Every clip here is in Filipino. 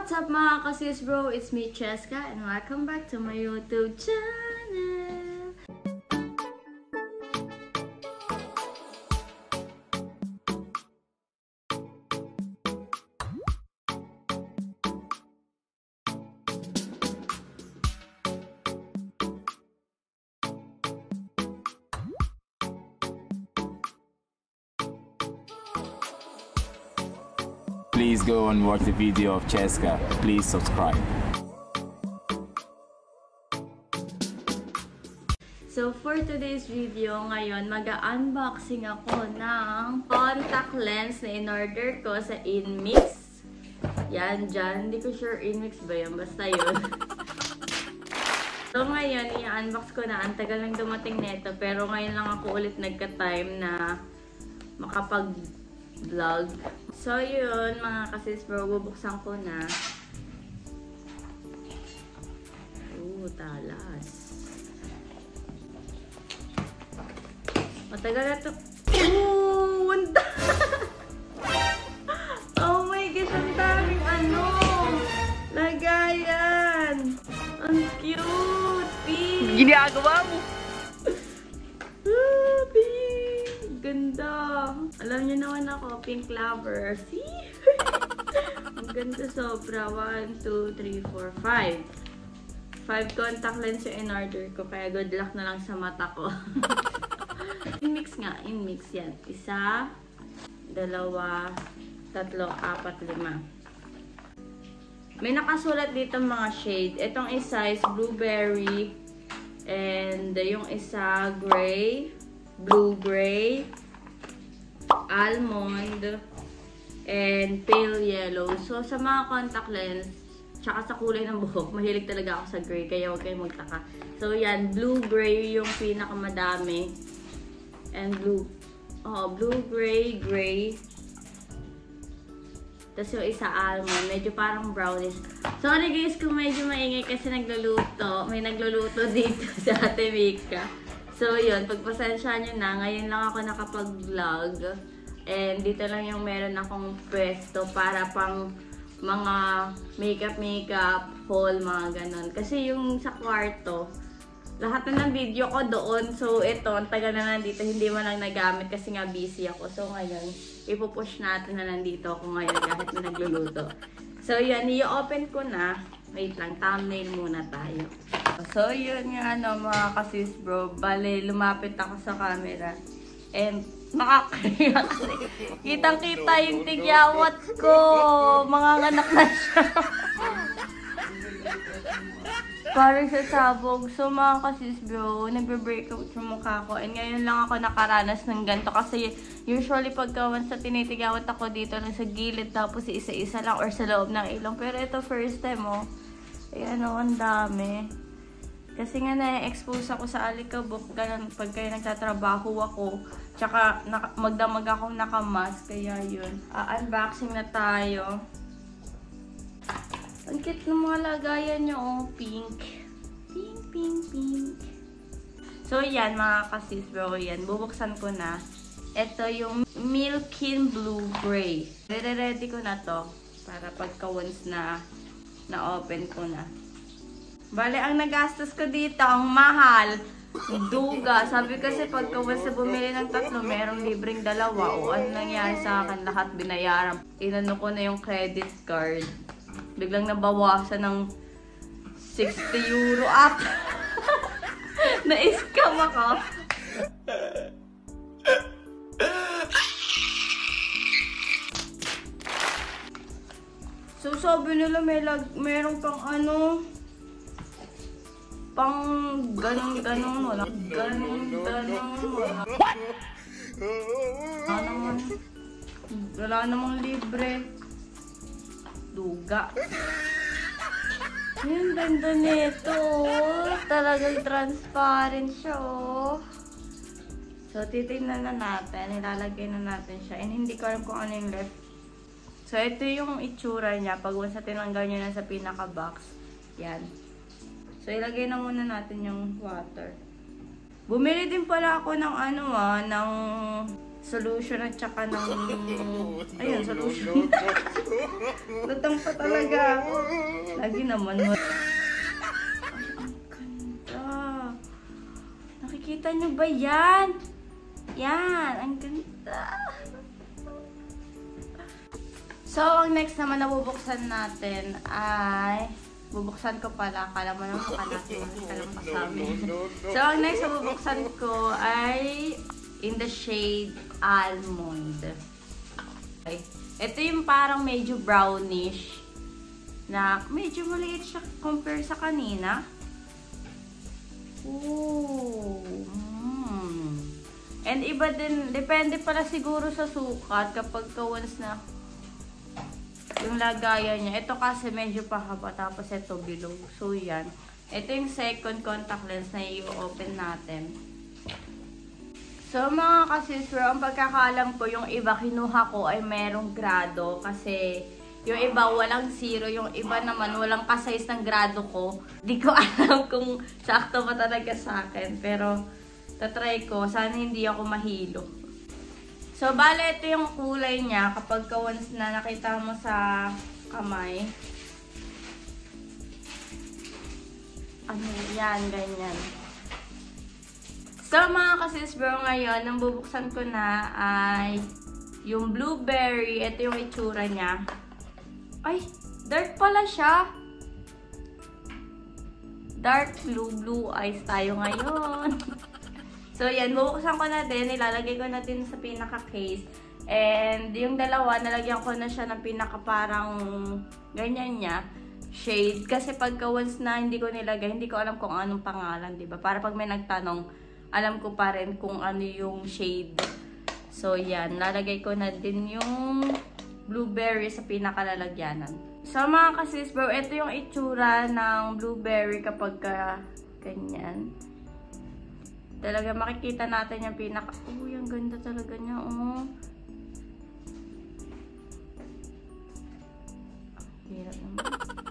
What's up mga kasis bro? It's me Cheska and welcome back to my YouTube channel. Please go and watch the video of Cheska. Please subscribe. So for today's video, ngayon mag-unboxing ako ng contact lens na in-order ko sa Inmix. Yan, dyan. Hindi ko sure Inmix ba yan. Basta yun. So ngayon, i-unbox ko na. Ang tagal lang dumating nito. Pero ngayon lang ako ulit nagka-time na makapag-vlog. So yun, mga kasis bro, bubuksan ko na. Talas. Matagal na ito. Wanda! Oh my gosh, ang daming ano! Lagayan! Ang cute! Pink! Ginagawa mo! Ganda! Alam niyo naman ako, pink lover. See? Ang ganda sobra. 1, 2, 3, 4, 5. 5 contact lens yung in-order ko. Kaya good luck na lang sa mata ko. Inmix nga. Inmix yan. 1, 2, 3, 4, 5. May nakasulat dito mga shade. Itong isa is blueberry. And yung isa gray. Blue-gray, almond, and pale yellow. So, sa mga contact lens, tsaka sa kulay ng buhok, mahilig talaga ako sa gray, kaya huwag kayong magtaka. So, yan, blue-gray yung pinakamadami. And blue-gray, gray. Tapos yung isa almond, medyo parang brownish. Sorry guys kung medyo maingay kasi nagluluto. May nagluluto dito sa Ate Mika. So, yun. Pagpasensya nyo na. Ngayon lang ako nakapag-vlog. And dito lang yung meron akong pwesto para pang mga makeup, haul, mga ganon. Kasi yung sa kwarto, lahat na ng video ko doon. So, ito, ang tagal na nandito. Hindi man lang nagamit kasi nga busy ako. So, ngayon, ipupush natin na nandito ako ngayon kahit na nagluluto. So, yun. I-open ko na. Wait lang, thumbnail muna tayo. So, yun nga mga kasis bro. Bale, lumapit ako sa camera. And, nakakaya kasi. Kitang-kita yung tigyawat ko. Mga anak na siya. Parang sa sabog. So, mga kasis bro, nagbe-breakout yung mukha ko. And ngayon lang ako nakaranas ng ganito. Kasi, usually pagka once sa tinitigawat ako dito lang sa gilid. Tapos, isa-isa lang or sa loob ng ilong. Pero ito, first time ayan ang dami. Kasi nga na-expose ako sa alikabok. Ganun, pag kayo nagtatrabaho ako. Tsaka, magdamag akong nakamask. Kaya yun. Unboxing na tayo. Ang cute ng mga lagayan nyo. Pink. Pink, pink, pink. So, yan mga kasis bro. Yan. Bubuksan ko na. Ito yung Milkin Blue Gray. Ready ko na to. Para pagka once na-open ko na. Bale, ang nagastos ko dito, ang mahal, duga. Sabi kasi pagka once bumili ng 3, merong libreng 2. O ano nangyari sa akin, lahat binayaran. Inano ko na yung credit card. Biglang nabawasan ng 60 euro up. Na-scam ako. So, sabi nila meron pang pang ganun, wala. Ganun, wala. Wala namang libre. Duga. Yung ganda nito. Talagang transparent siya, So, titignan na natin. Ilalagay na natin siya. And hindi ko alam kung ano yung left. So, ito yung itsura niya. Pag once na tinanggal nyo na sa pinaka-box. Yan. So, ilagay na muna natin yung water. Bumili din pala ako ng ng solution at saka ng... Ayun, solution. Lutang pa talaga ako. Lagi naman mo. Ay, ang ganda. Nakikita nyo ba yan? Yan, ang ganda. So, ang next naman na bubuksan natin ay... Bubuksan ko pala. Akala mo naman mukha natin. Alam pa sa amin. So, ang next na bubuksan ko ay in the shade Almond. Okay. Ito yung parang medyo brownish na medyo maliit siya compare sa kanina. Ooh. And iba din, depende pala siguro sa sukat kapag once na yung lagayan niya. Ito kasi medyo pahaba, tapos ito below. So, yan. Ito yung second contact lens na i-open natin. So, mga kasisbro, ang pagkakaalam ko, yung iba kinuha ko ay merong grado. Kasi, yung iba walang 0, yung iba naman walang ka-size ng grado ko. Di ko alam kung sakto ba talaga sa akin. Pero, tatry ko. Sana hindi ako mahilo. So, bale, ito yung kulay niya kapag once na nakita mo sa kamay. Ano yan, ganyan. So, mga kasisbro, ngayon, ang bubuksan ko na ay yung blueberry. Ito yung itsura niya. Ay, dark pala siya. Dark blue eyes tayo ngayon. So, yan. Bubuksan ko na din. Ilalagay ko na din sa pinaka-case. And, yung dalawa, nalagyan ko na siya ng pinaka parang ganyan niya. Shade. Kasi pagka once na hindi ko nilagay, hindi ko alam kung anong pangalan, diba? Para pag may nagtanong, alam ko pa rin kung ano yung shade. So, yan. Lalagay ko na din yung blueberry sa pinakalalagyanan. So, mga kasis bro, ito yung itsura ng blueberry kapag ganyan. Talaga makikita natin yung pinaka... Uy, ang ganda talaga niya, oh. Hirap naman.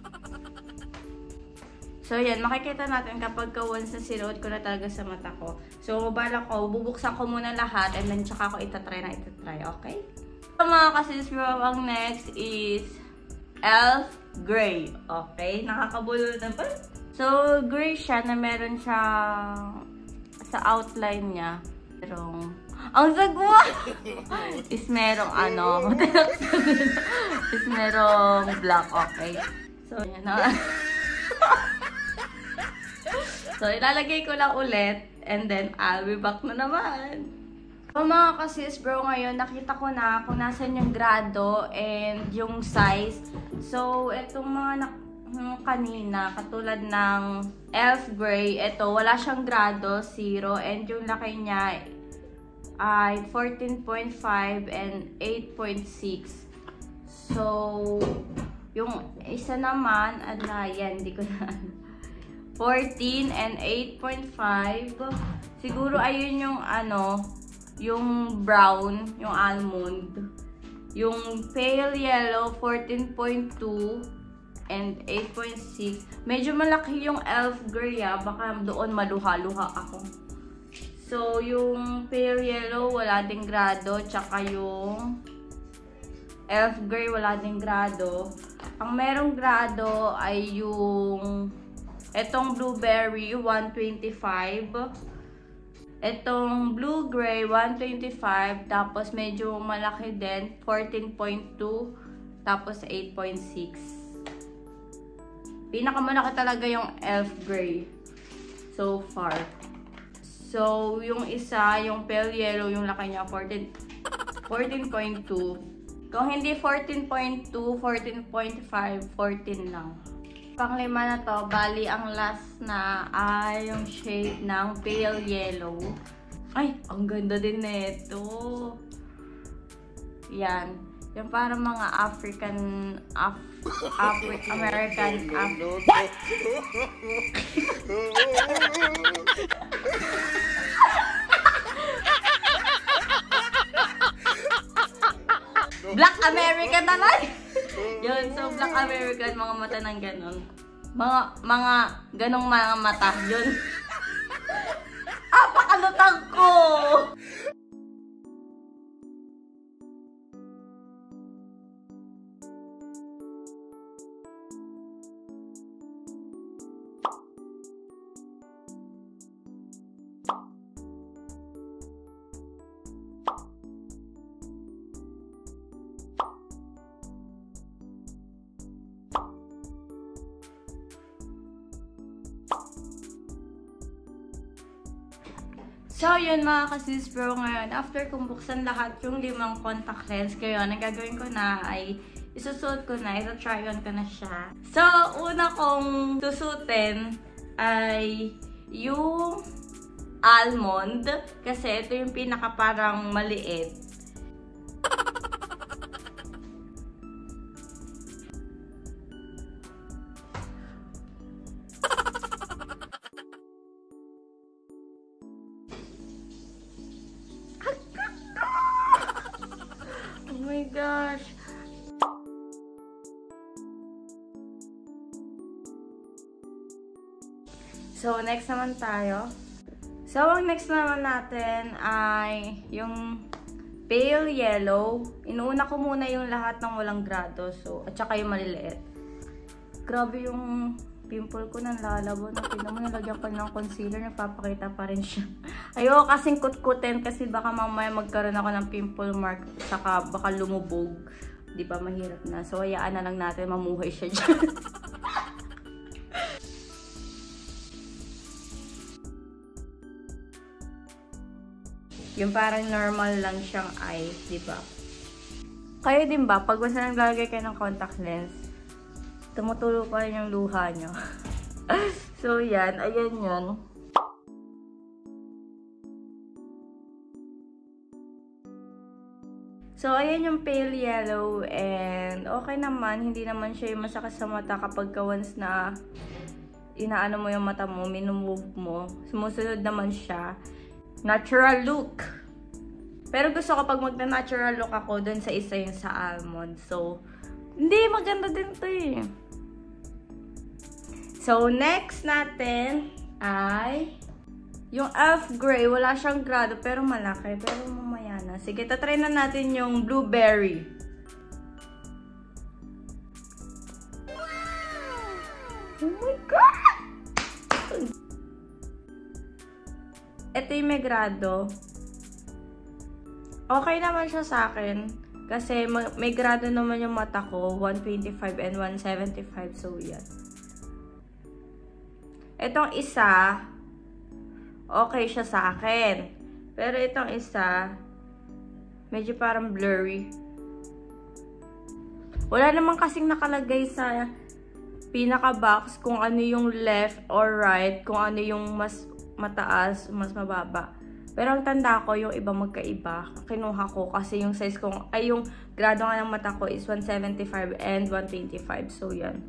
So, yan. Makikita natin kapag once na sinuot ko na talaga sa mata ko. So, balak ko, bubuksan ko muna lahat and then tsaka ko itatry, okay? So, mga kasisbro, ang next is Elf Gray. Okay? Nakakabulol na ba? So, gray siya na meron siyang... sa outline niya, merong, ang sagwa! is merong ano, is merong black, okay? So, yan na. So, ilalagay ko lang ulit, and then, I'll be back na naman. So, mga kasis bro, ngayon, nakita ko na kung nasan yung grado and yung size. So, etong mga kanina, katulad ng Elf Gray, ito, wala siyang grado, 0, and yung laki niya ay 14.5 and 8.6. So, yung isa naman, yan, hindi ko na 14 and 8.5. Siguro, ayun yung ano, yung brown, yung almond. Yung pale yellow, 14.2 and 8.6. Medyo malaki yung Elf Gray, baka doon maluha-luha ako. So, yung pale yellow, wala ding grado. Tsaka yung Elf Gray, wala ding grado. Ang merong grado ay yung etong blueberry, 125. Etong blue gray, 125. Tapos, medyo malaki din, 14.2. Tapos, 8.6. Pinakamalaki talaga yung Elf Gray so far. So, yung isa, yung pale yellow, yung laki niya, 14.2. Kung hindi 14.2, 14.5, 14 lang. Panglima na to, bali ang last na ay yung shade ng pale yellow. Ay, ang ganda din nito. Yan. Yung parang mga African, American, Black American naman! Yun, so Black American, mga mata ng ganon. Mga ganong mga mata, yun. Pakalutang ko! So, yun mga kasis bro, ngayon, after kong buksan lahat yung 5 contact lens, kaya ang gagawin ko na ay isusuot ko na, ito-try on ko na siya. So, una kong susutin ay yung almond, kasi ito yung pinaka parang maliit. Oh my gosh. So, next naman tayo. So, ang next naman natin ay yung pale yellow. Inuuna ko muna yung lahat ng walang grado. So, at saka yung maliliit. Grabe yung pimple ko nang lalabo. Tignan mo, nalagyan ko ng concealer. Nagpapakita pa rin siya. Ayoko kasing kutkutin kasi baka mamaya magkaroon ako ng pimple mark. Saka baka lumubog. Di ba mahirap na. So, hayaan na lang natin mamuhay siya dyan. Yung parang normal lang siyang eyes, di ba? Kayo din ba, pag basta naglalagay kayo ng contact lens, tumutulo pa rin yung luha nyo. So, yan. Ayan yun. So, ayan yung pale yellow and okay naman. Hindi naman siya yung masakit sa mata kapag once na inaano mo yung mata mo, minumove mo. Sumusunod naman siya. Natural look. Pero gusto ko pag magna-natural look ako dun sa isa yung sa almond. So, hindi, maganda din to eh. So, next natin ay yung elf gray. Wala siyang grado pero malaki. Pero mamaya na. Sige, tatry na natin yung blueberry. Wow! Oh my God! Ito yung may grado. Okay naman siya sa akin. Kasi may grado naman yung mata ko. 125 and 175. So, yan. Itong isa, okay siya sa akin. Pero itong isa, medyo parang blurry. Wala naman kasing nakalagay sa pinaka-box kung ano yung left or right, kung ano yung mas mataas, mas mababa. Pero ang tanda ko, yung iba magkaiba. Kinuha ko kasi yung size ko, ay yung grado nga ng mata ko is 175 and 125. So, yan.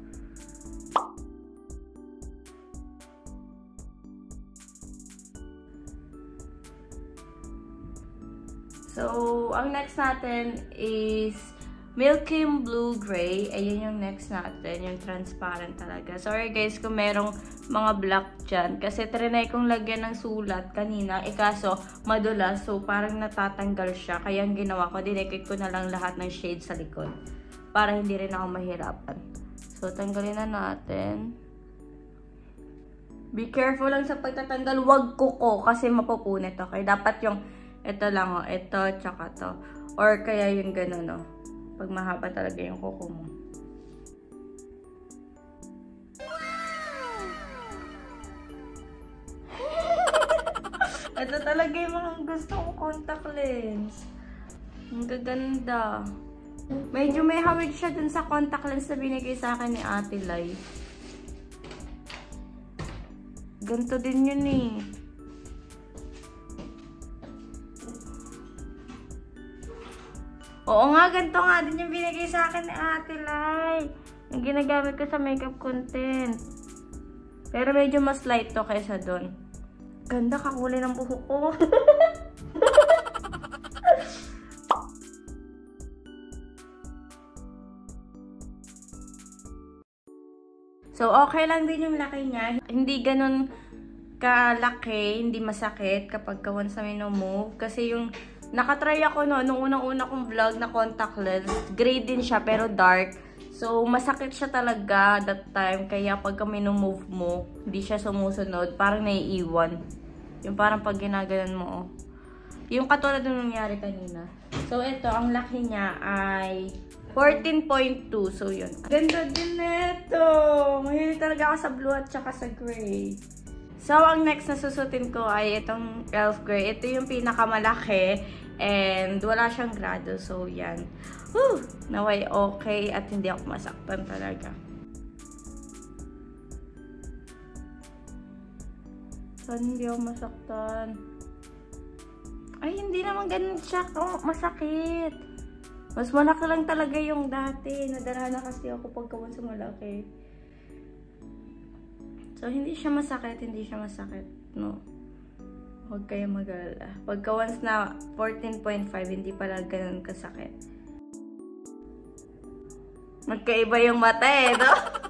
So, ang next natin is Milky Blue Gray. Ayan yung next natin. Yung transparent talaga. Sorry guys kung merong mga black dyan. Kasi trinay kong lagyan ng sulat kanina. Kaso madulas. So, parang natatanggal siya. Kaya ang ginawa ko, dinekit ko na lang lahat ng shade sa likod. Para hindi rin ako mahirapan. So, tanggalin na natin. Be careful lang sa pagtatanggal. Huwag kuko kasi mapupunit. Okay? Dapat yung ito lang o. Ito, tsaka to. Or kaya yung gano'n o. Pag mahaba talaga yung kuko mo. Ito talaga yung mga gusto kong contact lens. Ang gaganda. Medyo may hawig siya dun sa contact lens na binigay sa akin ni Ate Lai. Ganito din yun eh. Oo nga, ganito nga din yung binigay sa akin ni Ate Lai. Yung ginagamit ko sa makeup content. Pero medyo mas light to kaysa doon. Ganda, kakulay ng buhok ko. So, okay lang din yung laki niya. Hindi ganun kalaki, hindi masakit kapag once na minumove. Kasi yung nakatry ako nung unang-una kong vlog na contact lens. Gray din siya pero dark. So, masakit siya talaga that time. Kaya pagka minumove mo, hindi siya sumusunod. Parang naiiwan. Yung parang pag ginaganon mo. Oh. Yung katulad ng nangyari kanina. So, ito, ang laki niya ay 14.2. So, yun. Ganda din nito. Mahilig talaga ako sa blue at saka sa gray. So, ang next na susutin ko ay itong Elf Grey. Ito yung pinakamalaki and wala siyang grado. So, yan. Woo! Naway okay at hindi ako masaktan talaga. So, hindi ako masaktan. Ay, hindi naman ganun siya masakit. Mas malaki lang talaga yung dati. Nadala na kasi ako pagkawan sa malaki. So, hindi siya masakit. Hindi siya masakit. No. Huwag kayo mag-alala. Pagka once na 14.5, hindi pala ganun kasakit. Magkaiba yung mata eh, no?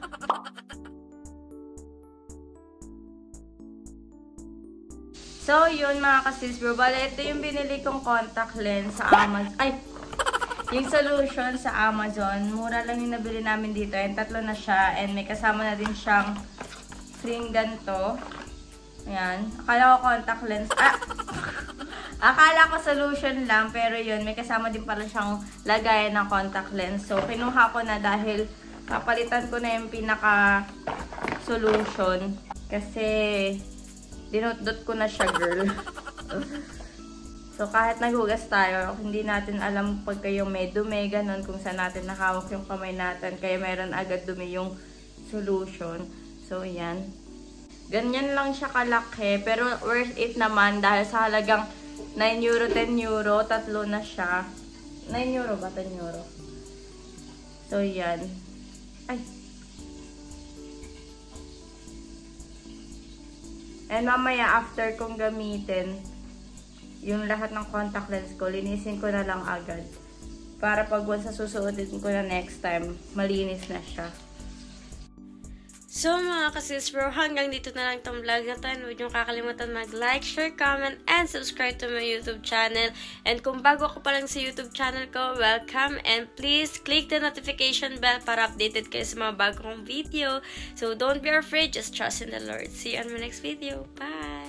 So, yun mga kasis bro. Bale, ito yung binili kong contact lens sa Amazon. Ay! Yung solution sa Amazon. Mura lang yung nabili namin dito. And 3 na siya. And may kasama na din siyang screen ganito. Ayan. Akala ko contact lens. Akala ko solution lang. Pero yun, may kasama din pala siyang lagayan ng contact lens. So, kinuha ko na dahil papalitan ko na yung pinaka solution. Kasi, dinot-dot ko na siya, girl. So, kahit naghugas tayo, hindi natin alam pagka yung may dumi, ganun, kung saan natin nakawak yung kamay natin. Kaya meron agad dumi yung solution. So, yan. Ganyan lang siya kalaki. Pero, worth it naman dahil sa halagang 9 euro, 10 euro, 3 na siya. 9 euro ba? 10 euro. So, yan. Ay. And mamaya, after kong gamitin, yung lahat ng contact lens ko, linisin ko na lang agad. Para pag once na susuotin ko na next time, malinis na siya. So mga kasis bro, hanggang dito na lang itong vlog na to. And huwag niyong kakalimutan mag-like, share, comment, and subscribe to my YouTube channel. And kung bago ako pa lang sa YouTube channel ko, welcome. And please click the notification bell para updated kayo sa mga bagong video. So don't be afraid, just trust in the Lord. See you on my next video. Bye!